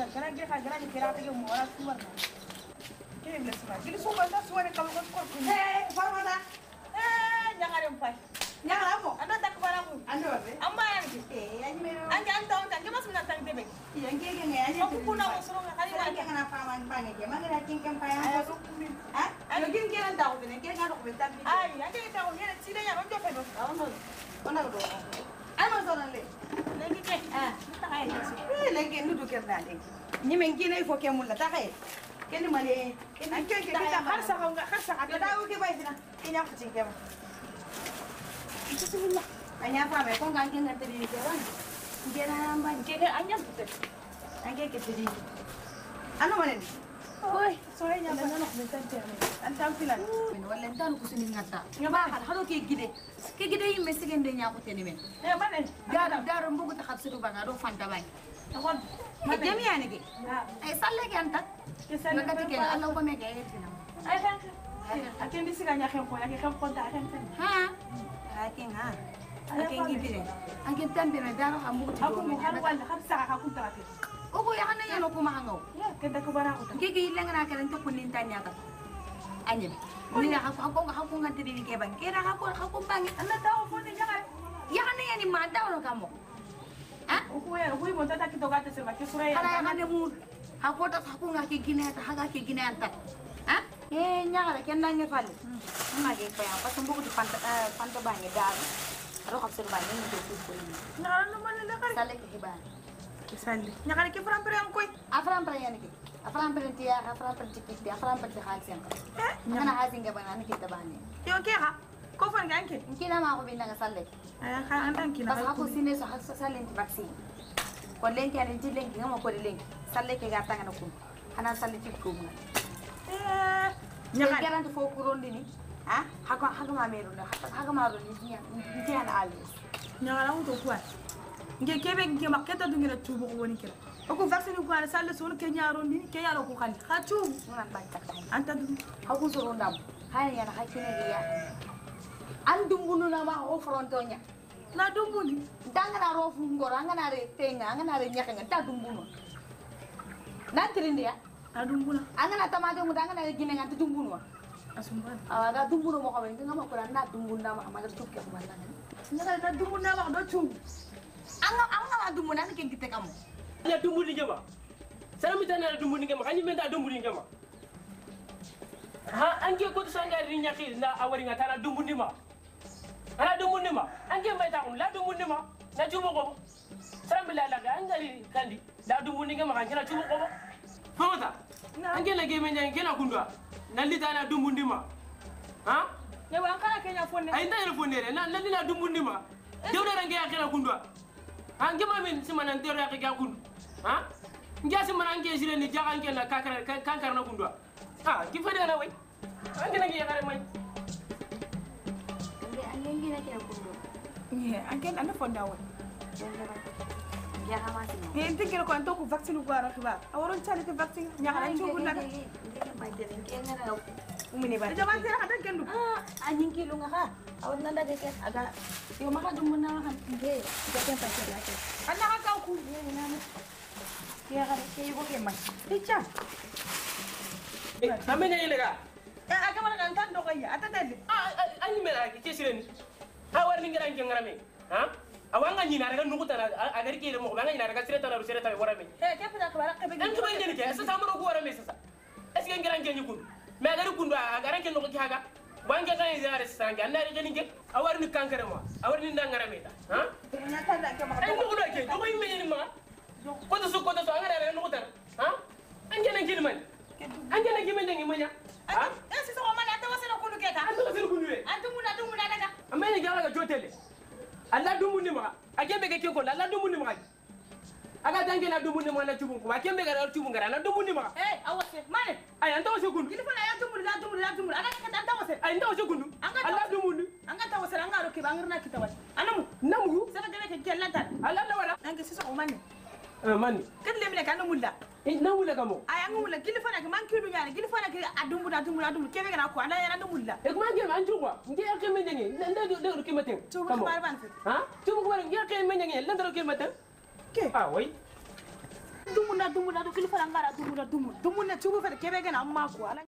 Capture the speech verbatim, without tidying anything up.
Gara gara gara gara kira ta mu wala suwar na. Kire ne suwar. Gili suwar ta suwar ka ko ko. Eh, farmata. Eh, nyangare mpai. Nyangara mo. Anda tak bara mu. Ando be. Amma yanki. Eh, yanyi me. Anja anta anta ke mas minata tebe. Yanki ke ne yanyi. Ko kuna mo soro ngari ma ke kana pa man pa ne ke. Mangara kin kan pa yan ko. Ha? Yo kin ke nan dawo ne ke ga ko be tambi. Ai, yanki ta ko ne tide ya ron jo fe do. Awono. Ona do. Ano zona le. Legi ke. Ah, ta kai ne. Eh, legi ndu ke na legi. Ni men kine fo ke mulla ta kai. Keni male. Keni ke ke ta kharsa ko kharsa ka dawo ke bay dina. Ina ko tin ke ma. Itu sebelah. Banyak apa? Mereka nggak ingin ngerti diri kawan. Jangan banyak. Kita hanya betul. Hanya kita diri. Anu mana ni? Oi, soalnya apa? Nak bentar je. Antam filan. Wala entar aku sini ngata. Ngapa? Halo kayak gede. Kayak gede ini mesti gendenya aku tadi men. Ya mana? Dar dar rumbu kita kat seru bang. Aduh fanta bang. Akon. Macam ni ane ke? Eh salah ke antar? Nak kata ke? Allah ubah mereka itu. Ayah kan? Akan disiganya kempo. Akan kempo tak akan kan? Ha? Akin ha. Akin gibire. Akin tambe me daro hamu ti do. Aku mo har wala har saka ka kunta ate. Ogo ya kana yano ko mahangaw. Ya kenda ko bara ko. Gigi ilang na ka nto kunin tanya ka. Anya. Ni na ako ako ako nganti di ke bang. Kira ako ako bang. Anda tahu ko ni jaka. Ya kana yani ma dawo kamo. Ha? Ogo ya ogo mo tata kito gata sema ke sura ya. Kana kana mu. Ako ta ako ngaki gina ta haga ke gina anta. Ha? Eh nyara ken nanya fale. Magi pa yan. Pasang buko di panta panta bangi daro. Aro kapsel bangi ni tutu ko ni. Nara naman nila kare. Sale ke hiba. Sale. Nya kare ke fram pere ang koy. Afram pere yan ke. Afram pere tiya, afram pere tikiti, afram pere halsen. Eh? Ngana hasin ga bana ni kita bani. Yo ke ha? Ko fan ga anke. Kina ma ko binda ga sale. Ay ka andan kina. Pas ako sine so haksa sale ti vaccine. Ko lenki ani ti lenki ngamo ko lenki. Sale ke ga tanga ko. Ana sale ti ko mo. Eh. Nya kare ran fo ko rondi ni. Ah, haka haka mameru na haka haka maru ni dia dia na ali. Nyala uto kwa. Nge kebe nge maketa dungira tubu ko woni kira. Ako vaccine ko ala salle so ke nyaaro ni ke yaro ko khali. Ha tu. Ngana banta. Anta dum. Haku so rondam. Hay yana hakine dia. An dumbunu na ma o frontonya. Na dumbuni. Danga na rofu ngora ngana re tenga ngana re nyaka ngata dumbunu. Na tirindia. A dumbuna. Angana tamade mu danga na gine ngata dumbunu. Asumban. Awaga dumbunu mo ko ben ngama ko na dumbuna ma ma tukke ko banda. Ngara na dumbuna ma do chung. Anga anga dumbuna na ken kite kam. Ya dumbuni jama. Sara mi tanana dumbuni ngama kanyi menda dumbuni ngama. Ha ange ko sanga ri nyaki na awari ngata na dumbuni ma. Ana dumbuni ma. Ange mai ta la dumbuni ma. Na jumo ko. Sara mi la la ga angari kandi. La dumbuni ngama kan na jumo ko. Famata. Ange la ge men nge na kundwa. Nalli tana dumbundi ma. Ha? Ya wa kala kenya fonne. Ay ndayel fonne re. Na nalli la dumbundi ma. Dewda range ya kala kundwa. Ha ngema min simana ndero ya kala kundu. Ha? Ngia simana nge jire ni jaga nge na kakara kankara na kundwa. Ha, ki fade na way. Ange na nge ya kare mai. Ange ange nge na kala kundu. Ni ange na fonda way. Ya kama sini. Eh tinggal ko anto ko vaccine ko ara kiba. Aworon chale ke vaccine nya kala chugu na. Umini ba? Jaman tira kada kendu. Ah, anjing kilo nga ka. Awat na lagi ke aga. Yo maka dumuna kan. Hindi. Jaken pa sila ke. Ana ka ka ku. Na mo. Kaya ka ke yugo ke man. Ticha. Eh, ame ne ile ka. Eh, aga man kan tan do kaya. Ata dali. Ah, ani mera ke kesireni. Ha war ni ngara ngarame. Ha? Awanga nyina daga nukuta agari ke mo banga nyina daga sireta na sireta warame. Eh, ke pina ka bara ke be. An tuba ngene ke. Sa samaro ko warame sasa. Est-ce que ngara ngeni kun? Me agari kundu agara ke no ko haga. Wange kan izare sange andare ke ninge. Awar ni kankare mo. Awar ni ndangara meta. Ha? Na tanda ke ma. Ay no ko ke. Do ko imme ni ma. Ko to so ko to so angara daga nukuta. Ha? Ange na ngini man. Ange na ngimi ndangi manya. Ha? Eh sisa ko man ata wasela kundu ke ta. Anta wasela kundu e. Antu muna du muna daga. Amma ni gala ga jotele. Allah dumu ni ma. Akembe ke ko Allah dumu ni ma. Aga dange na dumu ni ma na tubun ko. Akembe ga tubun ga na dumu ni ma. Eh awase mane. Ay anta wase kundu. Kilifa na ya dumu la dumu la dumu. Aga ka anta wase. Ay anta wase kundu. Allah dumu ni. Anga ta wase anga ro ke bangar na kita wase. Anamu. Namu. Saka gele ke kelanta. Allah la wala. Ange sisa ko mane. Eh mane. Kan le mele kan mulla. Eh na mulla kamo. Ay anga mulla kilifa na ke man kidu nyaani. Kilifa na ke adumbu na dumu la dumu. Kebe ga na ko ala ya na mulla. E ko man gel man jungwa. Nge ya ke men ngi. Nda do do ke maten. Kamo. Ha? Tubu ko ngi ya ke men ngi. Nda do ke maten. Ke. Ah oui. dumuna dumuna do kili fara ngara dumuna dumuna dumuna tubu fere kebe gena amma ko